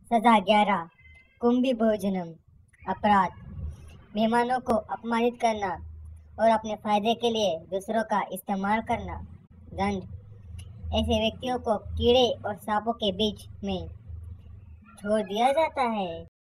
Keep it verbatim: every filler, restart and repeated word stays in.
सजा ग्यारह कुंभी भोजनम अपराध मेहमानों को अपमानित करना और अपने फायदे के लिए दूसरों का इस्तेमाल करना। दंड ऐसे व्यक्तियों को कीड़े और सांपों के बीच में छोड़ दिया जाता है।